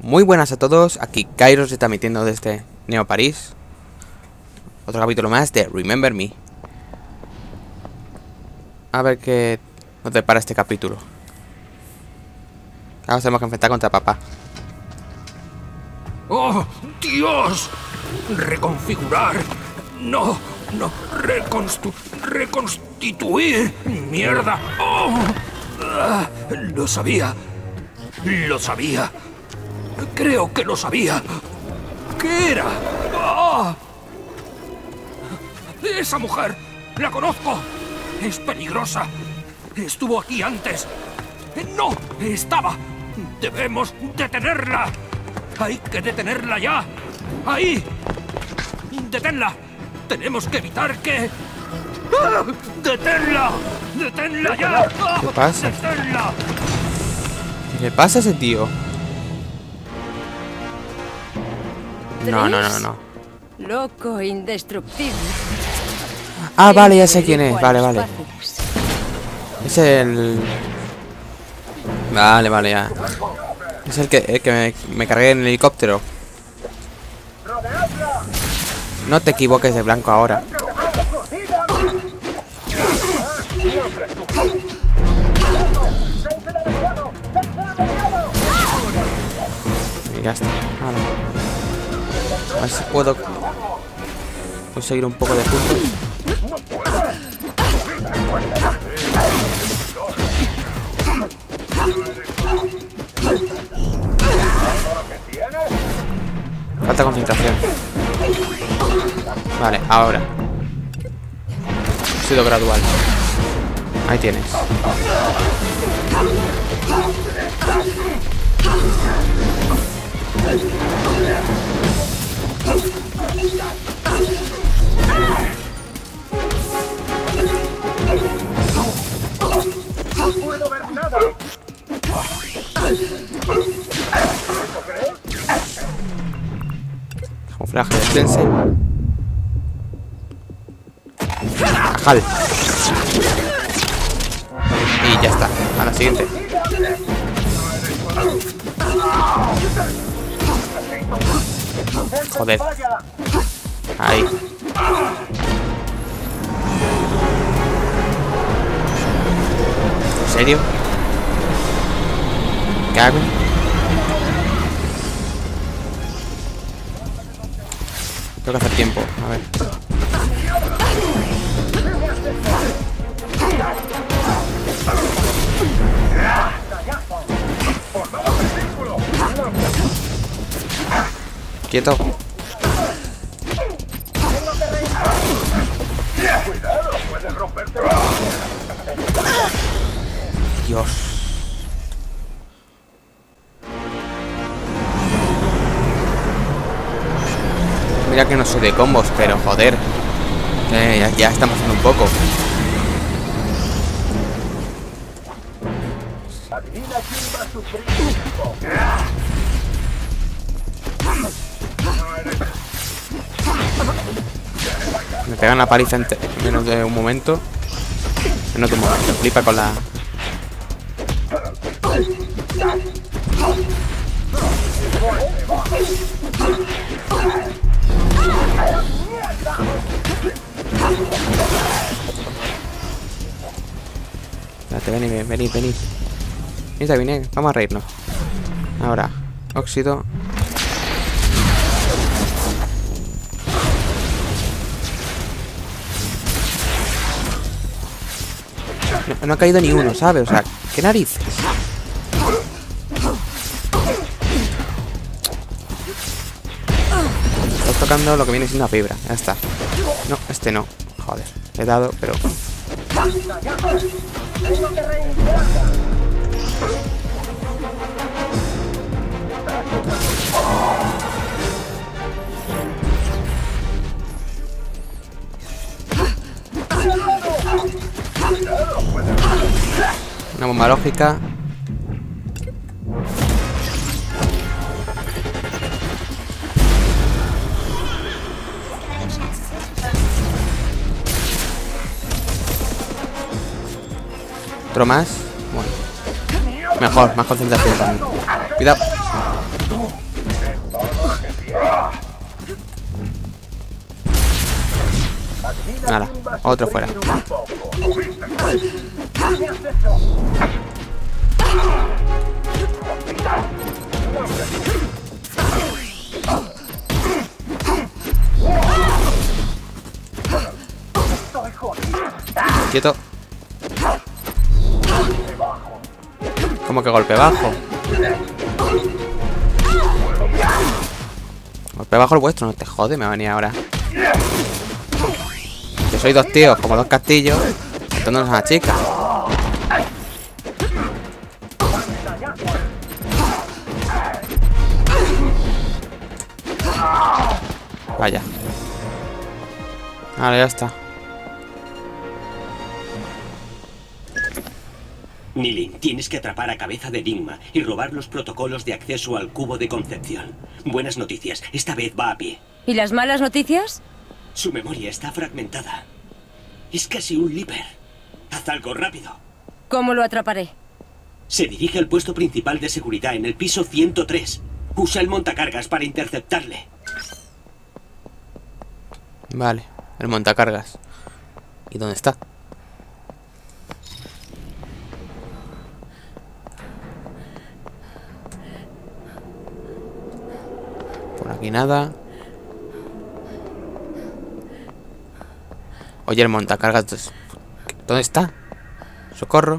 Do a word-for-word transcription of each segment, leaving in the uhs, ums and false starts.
Muy buenas a todos, aquí Kairos está emitiendo desde Neo París. Otro capítulo más de Remember Me. A ver qué nos depara este capítulo. Ahora tenemos que enfrentar contra papá. ¡Oh, Dios! Reconfigurar. No, no, reconstu reconstituir. ¡Mierda! ¡Oh! Ah, lo sabía. Lo sabía. Creo que lo sabía. ¿Qué era? ¡Ah! ¡Esa mujer! ¡La conozco! ¡Es peligrosa! ¡Estuvo aquí antes! ¡No! ¡Estaba! ¡Debemos detenerla! ¡Hay que detenerla ya! ¡Ahí! ¡Deténla! ¡Tenemos que evitar que... ¡Ah! ¡Deténla! ¡Deténla ya! ¿Qué pasa? ¡Deténla! ¿Qué le pasa a ese tío? No, no, no, no. Loco, indestructible. Ah, vale, ya sé quién es. Vale, vale. Es el... Vale, vale, ya. Es el que, el que me, me cargué en el helicóptero. No te equivoques de blanco ahora. Y ya está. Vale. A ver si puedo conseguir un poco de puntos. Falta concentración. Vale, ahora. Ha sido gradual. Ahí tienes. No puedo ver nada. Camuflaje de Cleanse. Ajal. Y ya está. A la siguiente. Joder. Ahí. ¿En serio? ¿Qué hago? Tengo que hacer tiempo. A ver. Quieto. Dios. Mira que no soy de combos, pero joder. Eh, ya, ya están pasando un poco. Me pegan la paliza en menos de un momento. Menos de un momento. Flipa con la... Espérate, venid, venid, venid. Venid, venid, vamos a reírnos. Ahora, óxido. No, no ha caído ni uno, ¿sabes? O sea, ¿qué narices? Estás tocando lo que viene siendo una fibra, ya está. No, este no. Joder, le he dado, pero... Una bomba lógica. Otro más. Bueno. Mejor, más concentración también. Cuidado. Otro fuera. Quieto. ¿Cómo que golpe bajo? Golpe bajo el vuestro, no te jode, me va a venir ahora. Que soy dos tíos, como dos castillos, matándonos a una chica. Vaya. Ahora ya está. Nilin, tienes que atrapar a Cabeza de Enigma y robar los protocolos de acceso al cubo de Concepción. Buenas noticias, esta vez va a pie. ¿Y las malas noticias? Su memoria está fragmentada. Es casi un Leaper. Haz algo rápido. ¿Cómo lo atraparé? Se dirige al puesto principal de seguridad en el piso ciento tres. Usa el montacargas para interceptarle. Vale, el montacargas. ¿Y dónde está? Por aquí nada. Oye, el montacargas, ¿dónde está? Socorro.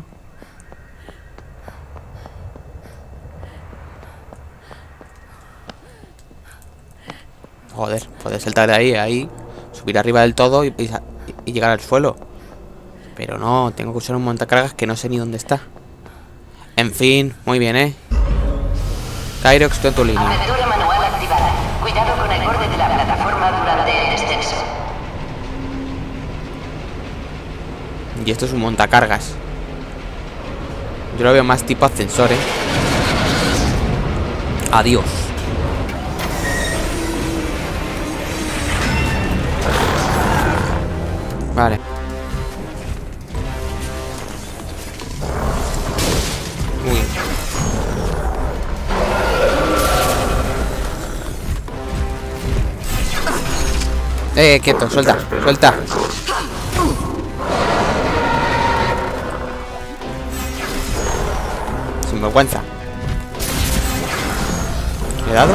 Joder, poder saltar de ahí, ahí, subir arriba del todo y, y, y llegar al suelo. Pero no, tengo que usar un montacargas que no sé ni dónde está. En fin, muy bien, ¿eh? Kyrox, tú en tu línea. Apertura manual activada. Cuidado con el borde de la plataforma durante el descenso. Y esto es un montacargas. Yo lo veo más tipo ascensor, ¿eh? Adiós. Vale. Uy. Eh, quieto, suelta, suelta. Sin vergüenza. ¿Le he dado?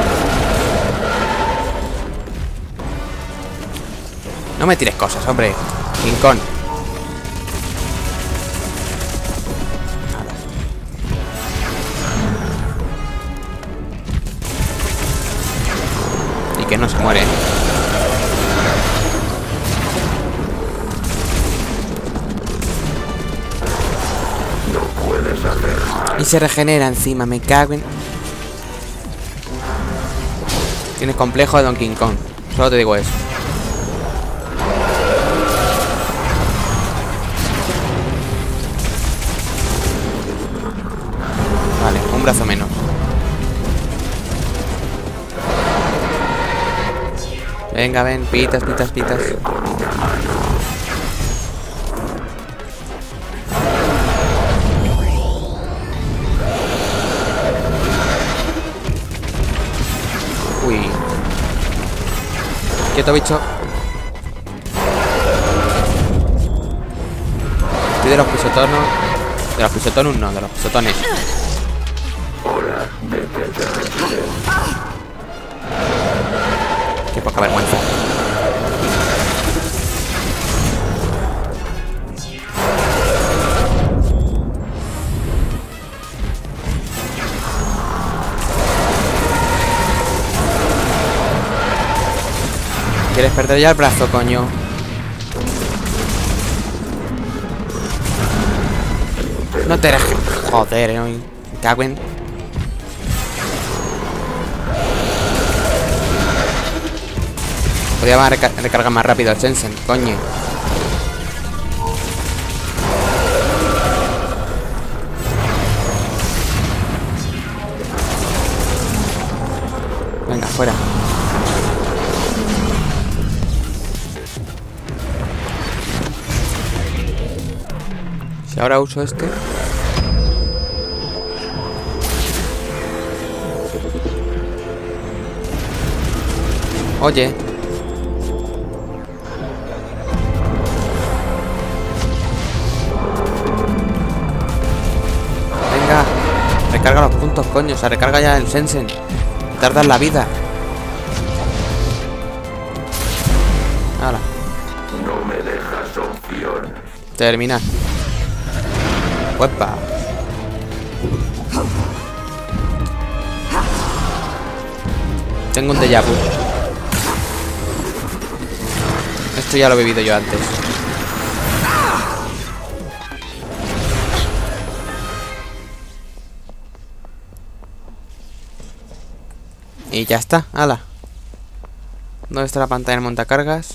No me tires cosas, hombre. Rincón. Y que no se muere. Y se regenera encima, me cago en... Tienes complejo de Donkey Kong. Solo te digo eso. Vale, un brazo menos. Venga, ven, pitas, pitas, pitas. Uy. Quieto, bicho. Estoy de los pisotonos. De los pisotonos no, de los pisotones. Qué poca vergüenza. ¿Quieres perder ya el brazo, coño? No te dejes. Joder, eh. Me cago en... Podría reca recargar más rápido el Sensen, coño. Venga, fuera. Si ahora uso este... Oye. recarga los puntos, coño. Se recarga ya el Sensen. Tardas la vida. Hala. No me dejas opción. Termina. Uepa. Tengo un déjà vu. Esto ya lo he vivido yo antes. Y ya está, ala. ¿Dónde está la pantalla en montacargas?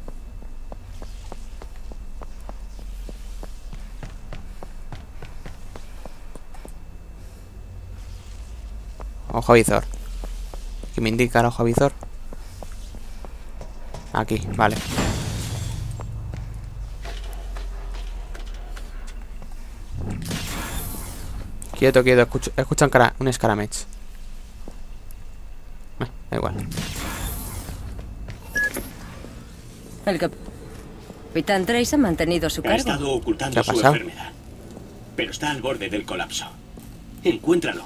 Ojo visor. ¿Qué me indica el ojo visor? Aquí, vale. Quieto, quieto, escucho, escucho un, cara, un escaramech. Eh, da igual. El capitán Trace ha mantenido su Ha cargo. estado ocultando ¿Qué ha su pasado? enfermedad. Pero está al borde del colapso. Encuéntralo.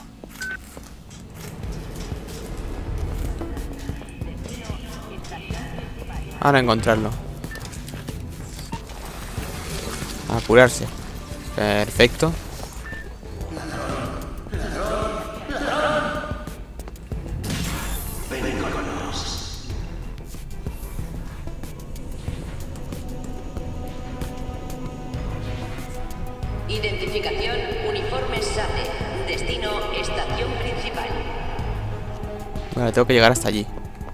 Ahora encontrarlo. A curarse. Perfecto. Identificación, uniforme SATE. Destino, estación principal. Vale, tengo que llegar hasta allí.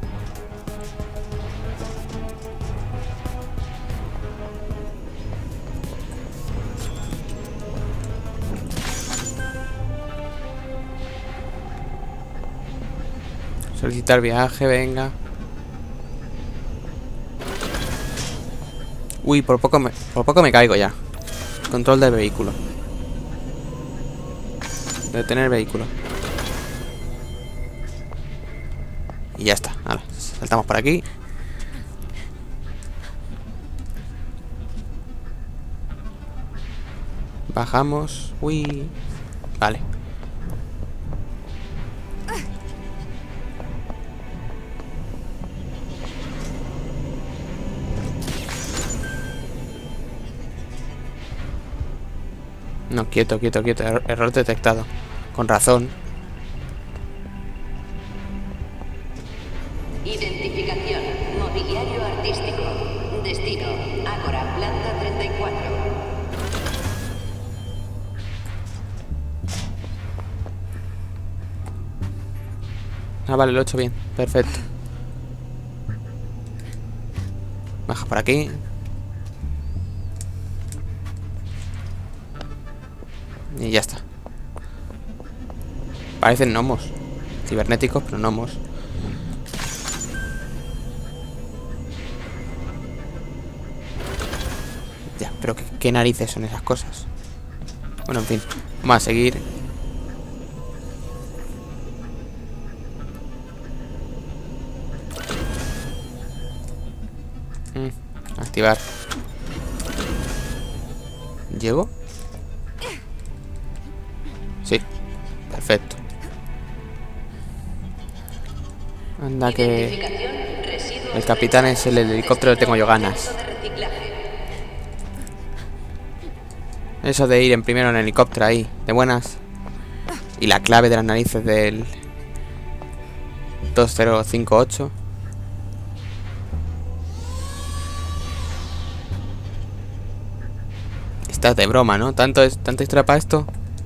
Solicitar viaje, venga. Uy, por poco me, por poco me caigo ya. Control del vehículo. Detener el vehículo. Y ya está. Ahora, saltamos por aquí. Bajamos. Uy. Vale. No, quieto, quieto, quieto. Er- error detectado. Con razón. Identificación, mobiliario artístico. Destino, Ágora, planta treinta y cuatro. Ah, vale, lo he hecho bien. Perfecto. Baja por aquí. Y ya está. Parecen gnomos. Cibernéticos, pero gnomos. Ya, pero ¿qué, qué narices son esas cosas? Bueno, en fin. Vamos a seguir. Mm, activar. ¿Llego? Sí, perfecto. Anda que Identificación, residuos el capitán es el helicóptero, tengo yo ganas. de reciclaje. Eso de ir en primero en helicóptero ahí, de buenas. Y la clave de las narices del dos cero cinco ocho. Estás de broma, ¿no? ¿Tanto es, tanta historia para esto?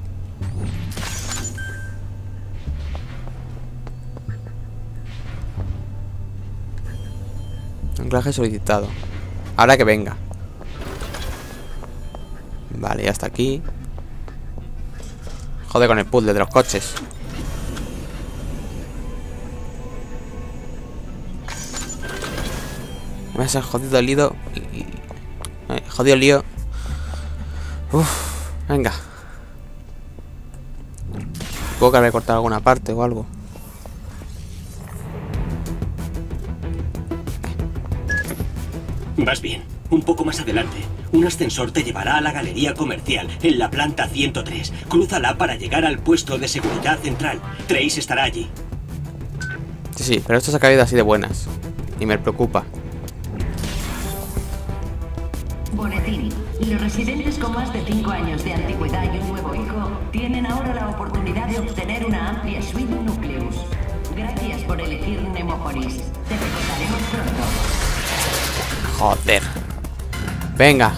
Anclaje solicitado. Ahora que venga. Vale, ya está aquí. Joder con el puzzle de los coches. Me has jodido el lío. Eh, Jodido el lío. Uf, venga. Supongo que habré cortado alguna parte o algo. Vas bien. Un poco más adelante, un ascensor te llevará a la galería comercial en la planta ciento tres. Crúzala para llegar al puesto de seguridad central. Trace estará allí. Sí, sí, pero esto se ha caído así de buenas. Y me preocupa. Boletín. Los residentes con más de cinco años de antigüedad y un nuevo hijo tienen ahora la oportunidad de obtener una amplia suite Nucleus. Gracias por elegir Nemopolis. Te recordaremos pronto. Joder. Venga.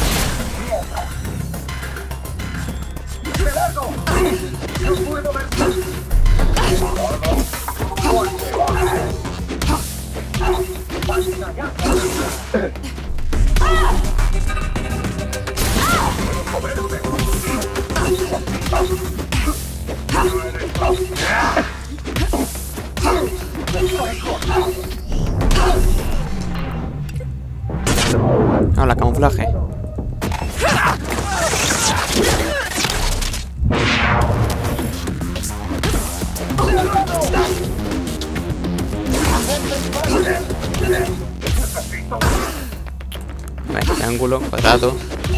Habla, camuflaje. Vale, triángulo, cuadrado.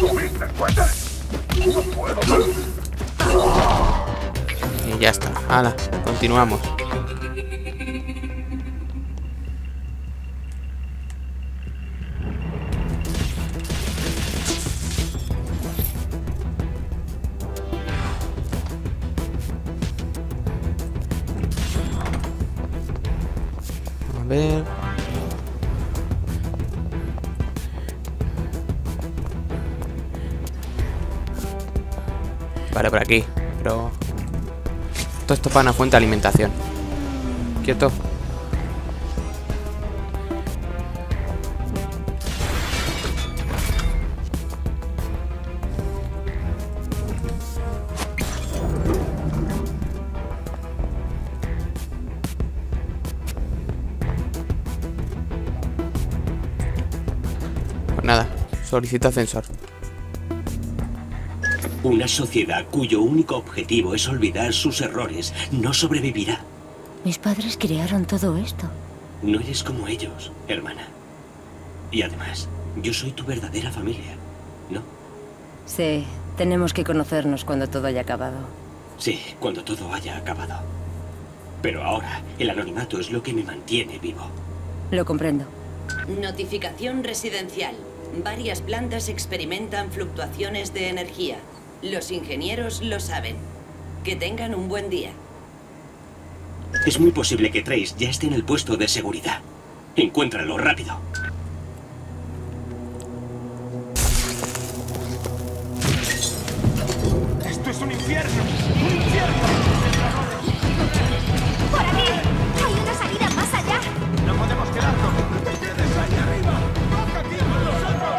Y ya está. Hala, continuamos. A ver. Vale, por aquí. Pero... todo esto para una fuente de alimentación. Quieto. Pues nada, solicita ascensor. Una sociedad cuyo único objetivo es olvidar sus errores no sobrevivirá. Mis padres crearon todo esto. No eres como ellos, hermana. Y además, yo soy tu verdadera familia, ¿no? Sí, tenemos que conocernos cuando todo haya acabado. Sí, cuando todo haya acabado. Pero ahora, el anonimato es lo que me mantiene vivo. Lo comprendo. Notificación residencial. Varias plantas experimentan fluctuaciones de energía. Los ingenieros lo saben. Que tengan un buen día. Es muy posible que Trace ya esté en el puesto de seguridad. Encuéntralo rápido. ¡Esto es un infierno! ¡Un infierno! ¡Por aquí! ¡Hay una salida más allá! ¡No podemos quedarnos! ¡Ustedes ahí arriba! ¡Toca aquí con nosotros!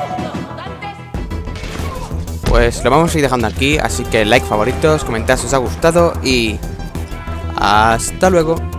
Pues lo vamos a ir dejando aquí. Así que like, favoritos, comentad si os ha gustado. Y... hasta luego.